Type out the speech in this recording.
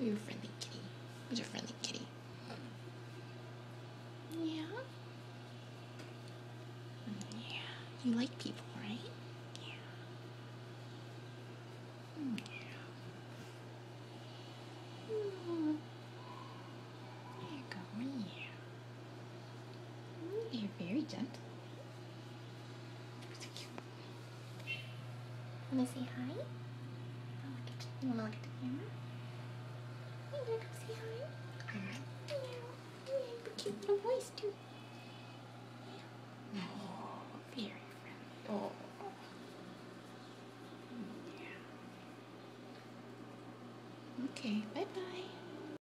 You're a friendly kitty. You're a friendly kitty. Yeah? Yeah. You like people, right? Yeah. Yeah. There you go. Yeah. You're very gentle. So cute. Wanna say hi? Oh, look at you. You wanna look at the camera? You wanna come say hi? Yeah. Yeah. You have a cute little voice too. Yeah. Oh, very friendly. Oh. Yeah. Okay. Bye bye.